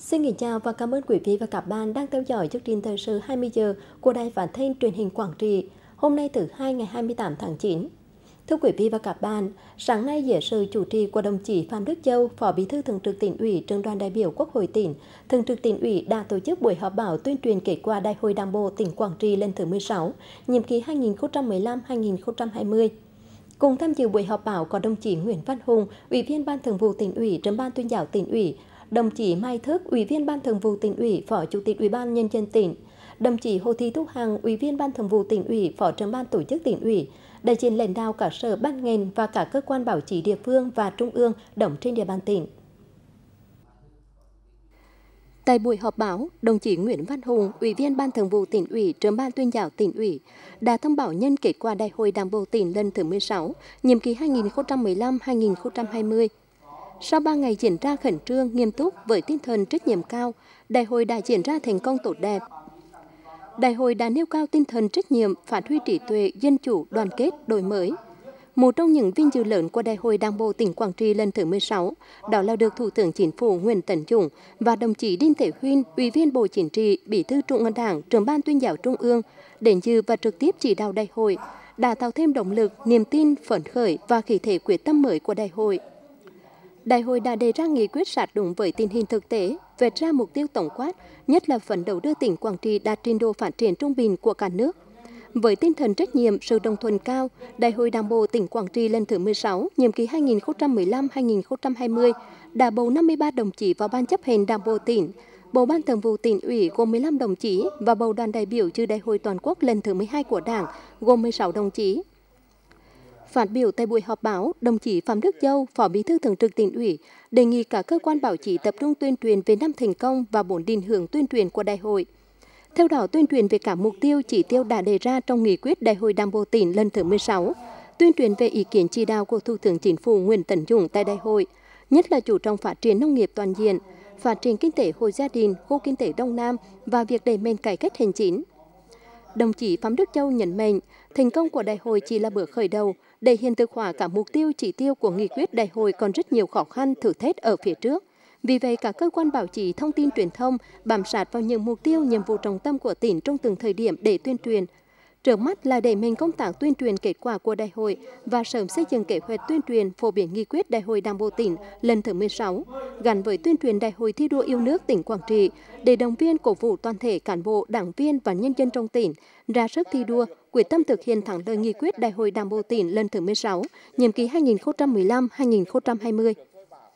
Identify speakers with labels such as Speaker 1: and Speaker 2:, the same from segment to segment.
Speaker 1: Xin kính chào và cảm ơn quý vị và các bạn đang theo dõi chương trình thời sự 20 giờ của Đài Phát thanh Truyền hình Quảng Trị. Hôm nay thứ Hai ngày 28 tháng 9. Thưa quý vị và các bạn, sáng nay dưới sự chủ trì của đồng chí Phạm Đức Châu, Phó Bí thư Thường trực Tỉnh ủy, Trưởng đoàn đại biểu Quốc hội tỉnh, Thường trực Tỉnh ủy đã tổ chức buổi họp báo tuyên truyền kết quả Đại hội Đảng bộ tỉnh Quảng Trị lần thứ 16, nhiệm kỳ 2015-2020. Cùng tham dự buổi họp báo có đồng chí Nguyễn Văn Hùng, Ủy viên Ban Thường vụ Tỉnh ủy, Trưởng ban Tuyên giáo Tỉnh ủy, đồng chí Mai Thức, Ủy viên Ban Thường vụ Tỉnh ủy, Phó Chủ tịch Ủy ban Nhân dân tỉnh, đồng chí Hồ Thị Thu Hằng, Ủy viên Ban Thường vụ Tỉnh ủy, Phó Trưởng ban Tổ chức Tỉnh ủy, đại diện lãnh đạo các sở ban ngành và các cơ quan báo chí địa phương và trung ương đóng trên địa bàn tỉnh. Tại buổi họp báo, đồng chí Nguyễn Văn Hùng, Ủy viên Ban Thường vụ Tỉnh ủy, Trưởng ban Tuyên giáo Tỉnh ủy đã thông báo nhân kết quả Đại hội Đảng bộ tỉnh lần thứ 16, nhiệm kỳ 2015-2020. Sau 3 ngày diễn ra khẩn trương, nghiêm túc với tinh thần trách nhiệm cao, đại hội đã diễn ra thành công tốt đẹp. Đại hội đã nêu cao tinh thần trách nhiệm, phát huy trí tuệ, dân chủ, đoàn kết, đổi mới. Một trong những vinh dự lớn của Đại hội Đảng bộ tỉnh Quảng Trị lần thứ 16, đó là được Thủ tướng Chính phủ Nguyễn Tấn Dũng và đồng chí Đinh Thế Huynh, Ủy viên Bộ Chính trị, Bí thư Trung ương Đảng, Trưởng ban Tuyên giáo Trung ương đến dự và trực tiếp chỉ đạo đại hội, đã tạo thêm động lực, niềm tin, phấn khởi và khí thế quyết tâm mới của đại hội. Đại hội đã đề ra nghị quyết sát đúng với tình hình thực tế, vạch ra mục tiêu tổng quát, nhất là phấn đấu đưa tỉnh Quảng Trị đạt trình độ phát triển trung bình của cả nước. Với tinh thần trách nhiệm, sự đồng thuận cao, Đại hội Đảng bộ tỉnh Quảng Trị lần thứ 16, nhiệm kỳ 2015-2020 đã bầu 53 đồng chí vào Ban chấp hành Đảng bộ tỉnh, bầu Ban Thường vụ Tỉnh ủy gồm 15 đồng chí và bầu đoàn đại biểu dự Đại hội toàn quốc lần thứ 12 của Đảng gồm 16 đồng chí. Phát biểu tại buổi họp báo, đồng chí Phạm Đức Châu, Phó Bí thư Thường trực Tỉnh ủy, đề nghị các cơ quan báo chí tập trung tuyên truyền về năm thành công và 4 định hướng tuyên truyền của đại hội. Theo đó, tuyên truyền về các mục tiêu, chỉ tiêu đã đề ra trong nghị quyết Đại hội Đảng bộ tỉnh lần thứ 16, tuyên truyền về ý kiến chỉ đạo của Thủ tướng Chính phủ Nguyễn Tấn Dũng tại đại hội, nhất là chú trọng phát triển nông nghiệp toàn diện, phát triển kinh tế hộ gia đình, khu kinh tế Đông Nam và việc đẩy mạnh cải cách hành chính. Đồng chí Phạm Đức Châu nhấn mạnh, thành công của đại hội chỉ là bước khởi đầu, để hiện thực hóa các mục tiêu chỉ tiêu của nghị quyết đại hội còn rất nhiều khó khăn, thử thách ở phía trước. Vì vậy, các cơ quan báo chí, thông tin truyền thông bám sát vào những mục tiêu, nhiệm vụ trọng tâm của tỉnh trong từng thời điểm để tuyên truyền. Trước mắt là đẩy mạnh công tác tuyên truyền kết quả của đại hội và sớm xây dựng kế hoạch tuyên truyền phổ biến nghị quyết Đại hội Đảng bộ tỉnh lần thứ 16, gắn với tuyên truyền Đại hội thi đua yêu nước tỉnh Quảng Trị để động viên cổ vũ toàn thể cán bộ, đảng viên và nhân dân trong tỉnh ra sức thi đua, quyết tâm thực hiện thắng lợi nghị quyết Đại hội Đảng bộ tỉnh lần thứ 16, nhiệm kỳ 2015-2020.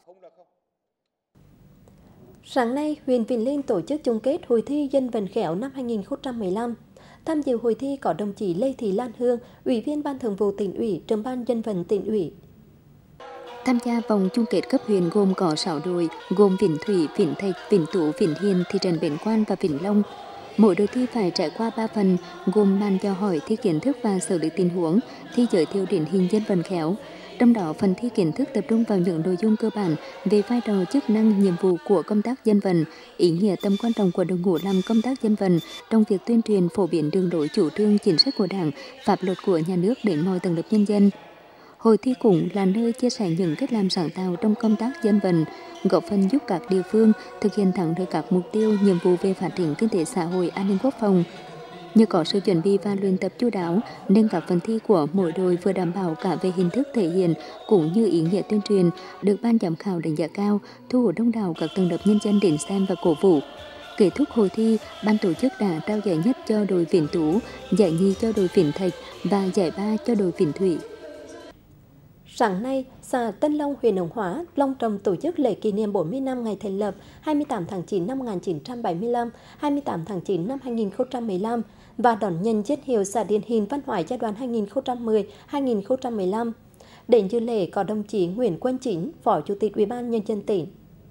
Speaker 1: Sáng nay, huyện Vĩnh Linh tổ chức chung kết hội thi dân vận khéo năm 2015. Tham dự hội thi có đồng chí Lê Thị Lan Hương, Ủy viên Ban Thường vụ Tỉnh ủy, Trưởng ban Dân vận Tỉnh ủy.
Speaker 2: Tham gia vòng chung kết cấp huyện gồm có 6 đội, gồm Vĩnh Thủy, Vĩnh Thạch, Vĩnh Tú, Vĩnh Hiền, thị trấn Bến Quan và Vĩnh Long. Mỗi đội thi phải trải qua 3 phần, gồm màn dò hỏi, thi kiến thức và xử lý tình huống, thi giới thiệu điển hình dân vận khéo. Trong đó, phần thi kiến thức tập trung vào những nội dung cơ bản về vai trò, chức năng, nhiệm vụ của công tác dân vận, ý nghĩa tầm quan trọng của đội ngũ làm công tác dân vận trong việc tuyên truyền phổ biến đường lối chủ trương chính sách của Đảng, pháp luật của nhà nước đến mọi tầng lớp nhân dân. Hội thi cũng là nơi chia sẻ những cách làm sáng tạo trong công tác dân vận, góp phần giúp các địa phương thực hiện thắng lợi các mục tiêu, nhiệm vụ về phát triển kinh tế xã hội, an ninh quốc phòng. Nhờ có sự chuẩn bị và luyện tập chu đáo nên các phần thi của mỗi đội vừa đảm bảo cả về hình thức thể hiện cũng như ý nghĩa tuyên truyền, được ban giám khảo đánh giá cao, thu hút đông đảo các tầng lớp nhân dân đến xem và cổ vũ. Kết thúc hội thi, ban tổ chức đã trao giải nhất cho đội Vĩnh Tú, giải nhì cho đội Vĩnh Thạch và giải ba cho đội Vĩnh Thủy.
Speaker 1: Sáng nay, xã Tân Long, huyện Hướng Hóa long trọng tổ chức lễ kỷ niệm 40 năm ngày thành lập 28 tháng 9 năm 1975, 28 tháng 9 năm 2015 và đón nhận danh hiệu xã điển hình văn hóa giai đoạn 2010-2015. Đến dự lễ có đồng chí Nguyễn Quân Chính, Phó Chủ tịch Ủy ban Nhân dân tỉnh.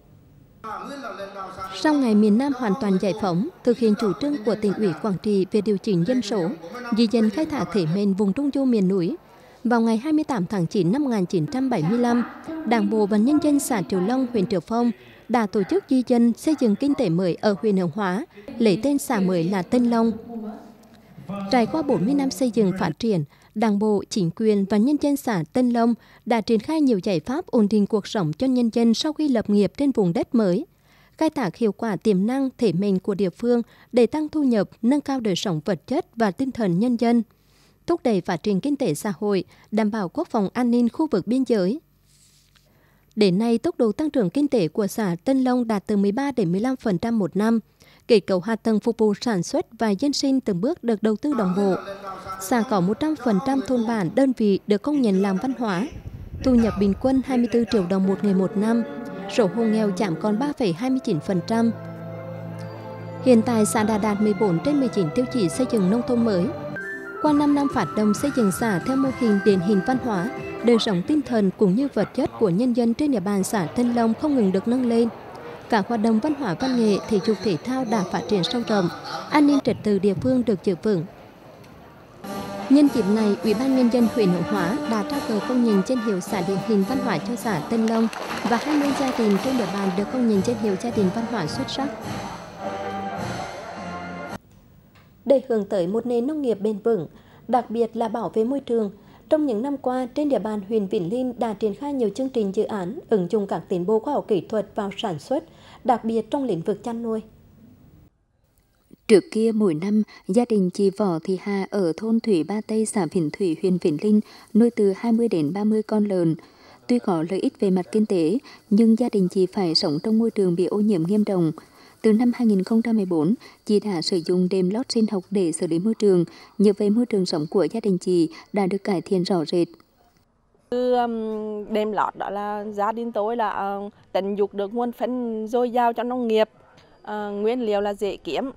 Speaker 1: Sau ngày miền Nam hoàn toàn giải phóng, thực hiện chủ trương của tỉnh ủy Quảng Trị về điều chỉnh dân số, di dân khai thác thể mền vùng Trung Du miền núi, vào ngày 28 tháng 9 năm 1975, Đảng bộ và nhân dân xã Triệu Long, huyện Triệu Phong đã tổ chức di dân xây dựng kinh tế mới ở huyện Hướng Hóa, lấy tên xã mới là Tân Long. Trải qua 40 năm xây dựng phát triển, Đảng bộ, chính quyền và nhân dân xã Tân Long đã triển khai nhiều giải pháp ổn định cuộc sống cho nhân dân sau khi lập nghiệp trên vùng đất mới. khai thác hiệu quả tiềm năng thế mạnh của địa phương để tăng thu nhập, nâng cao đời sống vật chất và tinh thần nhân dân, thúc đẩy phát triển kinh tế xã hội, đảm bảo quốc phòng an ninh khu vực biên giới. Đến nay, tốc độ tăng trưởng kinh tế của xã Tân Long đạt từ 13 đến 15% một năm. Kết cấu hạ tầng phục vụ sản xuất và dân sinh từng bước được đầu tư đồng bộ. Xã có 100% thôn bản đơn vị được công nhận làm văn hóa. Thu nhập bình quân 24 triệu đồng một người một năm. Số hộ nghèo giảm còn 3,29%. Hiện tại xã đã đạt 14 trên 19 tiêu chí xây dựng nông thôn mới. Qua 5 năm phát động xây dựng xã theo mô hình điển hình văn hóa, đời sống tinh thần cũng như vật chất của nhân dân trên địa bàn xã Tân Long không ngừng được nâng lên. Các hoạt động văn hóa văn nghệ, thể dục thể thao đã phát triển sâu rộng, an ninh trật tự địa phương được giữ vững. Nhân dịp này, Ủy ban Nhân dân huyện Hướng Hóa đã trao cờ công nhận danh hiệu xã điển hình văn hóa cho xã Tân Long và 20 gia đình trên địa bàn được công nhận danh hiệu gia đình văn hóa xuất sắc. Để hướng tới một nền nông nghiệp bền vững, đặc biệt là bảo vệ môi trường, trong những năm qua, trên địa bàn huyện Vĩnh Linh đã triển khai nhiều chương trình dự án ứng dụng các tiến bộ khoa học kỹ thuật vào sản xuất, đặc biệt trong lĩnh vực chăn nuôi.
Speaker 2: Trước kia mỗi năm, gia đình chị Võ Thị Hà ở thôn Thủy Ba Tây, xã Vĩnh Thủy, huyện Vĩnh Linh nuôi từ 20 đến 30 con lợn. Tuy có lợi ích về mặt kinh tế, nhưng gia đình chị phải sống trong môi trường bị ô nhiễm nghiêm trọng. Từ năm 2014, chị đã sử dụng đệm lót sinh học để xử lý môi trường. Nhờ vậy, môi trường sống của gia đình chị đã được cải thiện rõ rệt.
Speaker 3: Đệm lót đó là gia đình tôi là tận dụng được nguồn phân dồi dào cho nông nghiệp. Nguyên liệu là dễ kiếm.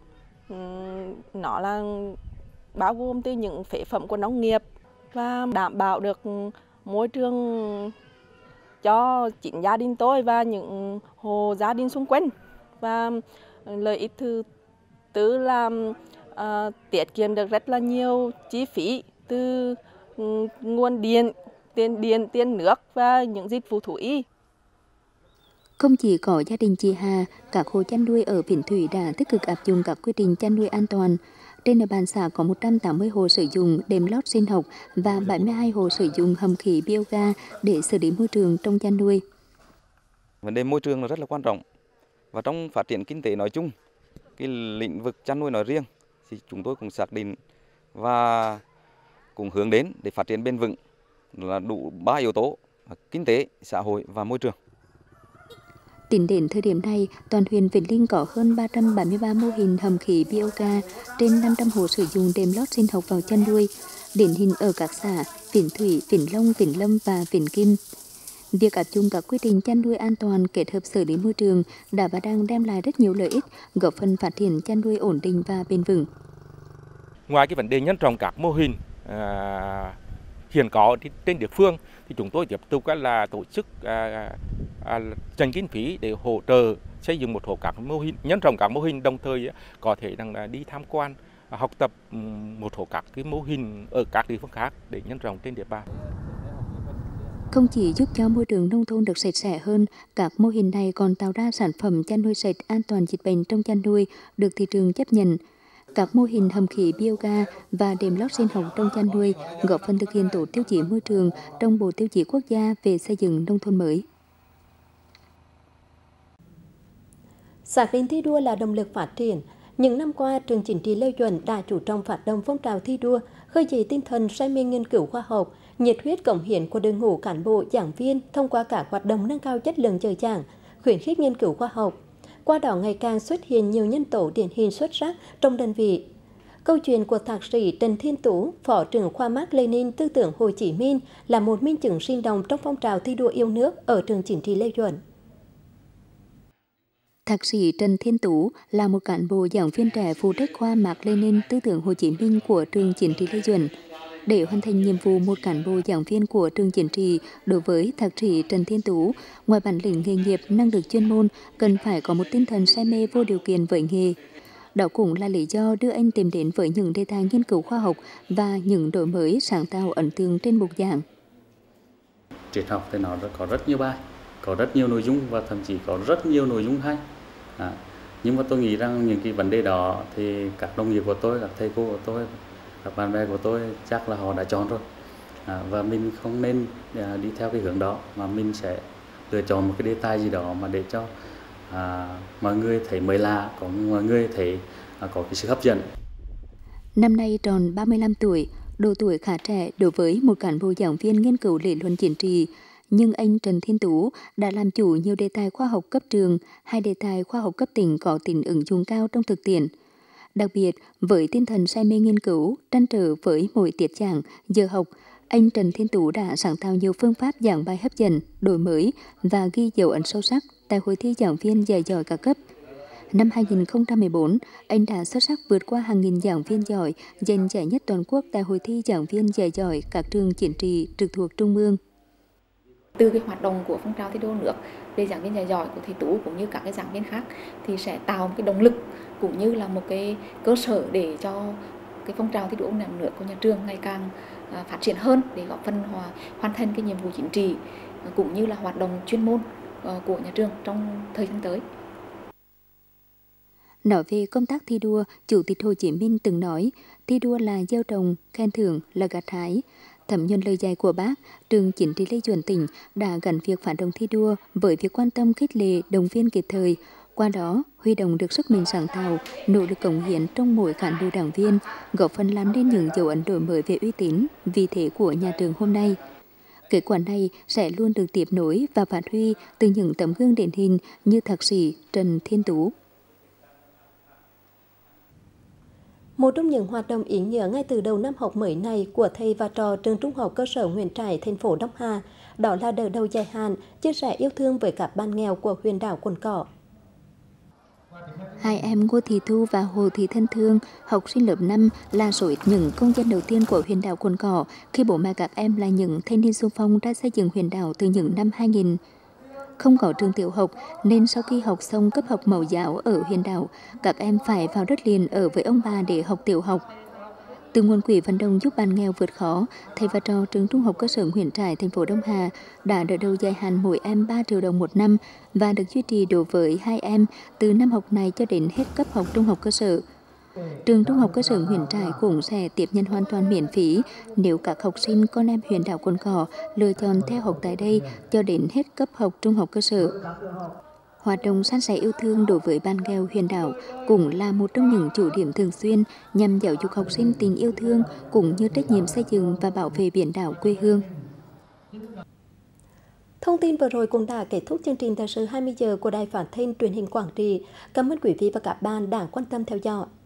Speaker 3: Nó là bao gồm từ những phế phẩm của nông nghiệp và đảm bảo được môi trường cho chính gia đình tôi và những hộ gia đình xung quanh. Và lợi ích thứ tư là tiết kiệm được rất là nhiều chi phí từ nguồn điện, tiền nước và những dịch vụ thú y.
Speaker 2: Không chỉ có gia đình chị Hà, các hộ chăn nuôi ở Vĩnh Thủy đã tích cực áp dụng các quy trình chăn nuôi an toàn. Trên địa bàn xã có 180 hộ sử dụng đệm lót sinh học và 72 hộ sử dụng hầm khí bioga để xử lý môi trường trong chăn nuôi.
Speaker 4: Vấn đề môi trường là rất là quan trọng. Và trong phát triển kinh tế nói chung, cái lĩnh vực chăn nuôi nói riêng thì chúng tôi cũng xác định và cũng hướng đến để phát triển bền vững là đủ 3 yếu tố: kinh tế, xã hội và môi trường.
Speaker 2: Tính đến thời điểm này, toàn huyện Vĩnh Linh có hơn 373 mô hình hầm khí bioga, trên 500 hộ sử dụng đệm lót sinh học vào chăn nuôi, điển hình ở các xã Vĩnh Thủy, Vĩnh Long, Vĩnh Lâm và Vĩnh Kim. Việc áp dụng các quy trình chăn nuôi an toàn kết hợp xử lý môi trường đã và đang đem lại rất nhiều lợi ích, góp phần phát triển chăn nuôi ổn định và bền vững.
Speaker 5: Ngoài cái vấn đề nhân rộng các mô hình hiện có trên địa phương, thì chúng tôi tiếp tục là tổ chức dành kinh phí để hỗ trợ xây dựng một số các mô hình, nhân rộng các mô hình, đồng thời có thể đi tham quan, học tập một số các cái mô hình ở các địa phương khác để nhân rộng trên địa bàn.
Speaker 2: Không chỉ giúp cho môi trường nông thôn được sạch sẽ hơn, các mô hình này còn tạo ra sản phẩm chăn nuôi sạch, an toàn dịch bệnh trong chăn nuôi được thị trường chấp nhận. Các mô hình hầm khí bioga và đệm lót sinh học trong chăn nuôi góp phần thực hiện tốt tiêu chí môi trường trong Bộ Tiêu chí Quốc gia về xây dựng nông thôn mới.
Speaker 1: Xác định thi đua là động lực phát triển. Những năm qua, trường Chính trị Lê Duẩn đã chủ trọng phát động phong trào thi đua, khơi dậy tinh thần say mê nghiên cứu khoa học, nhiệt huyết cống hiến của đội ngũ cán bộ, giảng viên thông qua các hoạt động nâng cao chất lượng giờ giảng, khuyến khích nghiên cứu khoa học. Qua đó ngày càng xuất hiện nhiều nhân tố điển hình xuất sắc trong đơn vị. Câu chuyện của thạc sĩ Trần Thiên Tú, phó trưởng khoa Mác Lênin tư tưởng Hồ Chí Minh là một minh chứng sinh động trong phong trào thi đua yêu nước ở trường Chính trị Lê Duẩn.
Speaker 2: Thạc sĩ Trần Thiên Tú là một cán bộ giảng viên trẻ phụ trách khoa Mác Lênin tư tưởng Hồ Chí Minh của trường Chính trị Lê Duẩn. Để hoàn thành nhiệm vụ một cán bộ giảng viên của trường Chính trị, đối với thạc sĩ Trần Thiên Tú, ngoài bản lĩnh nghề nghiệp, năng lực chuyên môn, cần phải có một tinh thần say mê vô điều kiện với nghề. Đó cũng là lý do đưa anh tìm đến với những đề tài nghiên cứu khoa học và những đổi mới sáng tạo ấn tượng trên bục giảng.
Speaker 6: Triết học thì nó có rất nhiều bài, có rất nhiều nội dung và thậm chí có rất nhiều nội dung hay. Nhưng mà tôi nghĩ rằng những cái vấn đề đó thì các đồng nghiệp của tôi, các thầy cô của tôi, các bạn bè của tôi chắc là họ đã chọn rồi. Và mình không nên đi theo cái hướng đó, mà mình sẽ lựa chọn một cái đề tài gì đó mà để cho mọi người thấy mới lạ, có mọi người thấy có cái sự hấp dẫn.
Speaker 2: Năm nay tròn 35 tuổi, độ tuổi khá trẻ đối với một cán bộ giảng viên nghiên cứu lý luận chính trị, nhưng anh Trần Thiên Tú đã làm chủ nhiều đề tài khoa học cấp trường, 2 đề tài khoa học cấp tỉnh có tính ứng dụng cao trong thực tiễn. Đặc biệt, với tinh thần say mê nghiên cứu, trăn trở với mỗi tiết giảng, giờ học, anh Trần Thiên Tú đã sáng tạo nhiều phương pháp giảng bài hấp dẫn, đổi mới và ghi dấu ấn sâu sắc tại hội thi giảng viên dạy giỏi cả cấp. Năm 2014, anh đã xuất sắc vượt qua hàng nghìn giảng viên giỏi, giành giải nhất toàn quốc tại hội thi giảng viên dạy giỏi các trường chính trị trực thuộc Trung ương.
Speaker 7: Từ cái hoạt động của phong trào thi đua nước về giảng viên dạy giỏi của thầy Tú cũng như các cái giảng viên khác thì sẽ tạo một cái động lực cũng như là một cái cơ sở để cho cái phong trào thi đua nước của nhà trường ngày càng phát triển hơn để góp phần hoàn thành cái nhiệm vụ chính trị cũng như là hoạt động chuyên môn của nhà trường trong thời gian tới.
Speaker 2: Nói về công tác thi đua, Chủ tịch Hồ Chí Minh từng nói, thi đua là gieo trồng, khen thưởng là gặt hái. Thấm nhuần lời dạy của Bác, trường chính trị Lê Duẩn tỉnh đã gắn việc phát động thi đua với việc quan tâm khích lệ, động viên kịp thời. Qua đó, huy động được sức mình sáng tạo, nỗ lực cống hiến trong mỗi cán bộ đảng viên, góp phần làm nên những dấu ấn đổi mới về uy tín, vị thế của nhà trường hôm nay. Kết quả này sẽ luôn được tiếp nối và phát huy từ những tấm gương điển hình như Thạc sĩ Trần Thiên Tú.
Speaker 1: Một trong những hoạt động ý nghĩa ngay từ đầu năm học mới này của thầy và trò trường Trung học cơ sở Nguyễn Trãi, thành phố Đông Hà, đó là đỡ đầu dài hạn, chia sẻ yêu thương với các bạn nghèo của huyện đảo Cồn Cỏ.
Speaker 2: Hai em Ngô Thị Thu và Hồ Thị Thân Thương, học sinh lớp 5, là số ít những công dân đầu tiên của huyện đảo Cồn Cỏ khi bố mẹ các em là những thanh niên xung phong ra xây dựng huyện đảo từ những năm 2000. Không có trường tiểu học nên sau khi học xong cấp học mẫu giáo ở huyện đảo, các em phải vào đất liền ở với ông bà để học tiểu học. Từ nguồn quỹ vận động giúp bạn nghèo vượt khó, thầy và trò trường Trung học cơ sở Nguyễn Trãi, thành phố Đông Hà đã đỡ đầu dài hạn mỗi em 3 triệu đồng một năm và được duy trì đối với 2 em từ năm học này cho đến hết cấp học trung học cơ sở. Trường Trung học cơ sở Nguyễn Trãi cũng sẽ tiếp nhận hoàn toàn miễn phí nếu các học sinh con em huyện đảo Cồn Cỏ lựa chọn theo học tại đây cho đến hết cấp học trung học cơ sở. Hoạt động san sẻ yêu thương đối với bạn nghèo huyện đảo cũng là một trong những chủ điểm thường xuyên nhằm giáo dục học sinh tình yêu thương cũng như trách nhiệm xây dựng và bảo vệ biển đảo quê hương.
Speaker 1: Thông tin vừa rồi cũng đã kết thúc chương trình thời sự 20 giờ của Đài Phát thanh Truyền hình Quảng Trị. Cảm ơn quý vị và các bạn đã quan tâm theo dõi.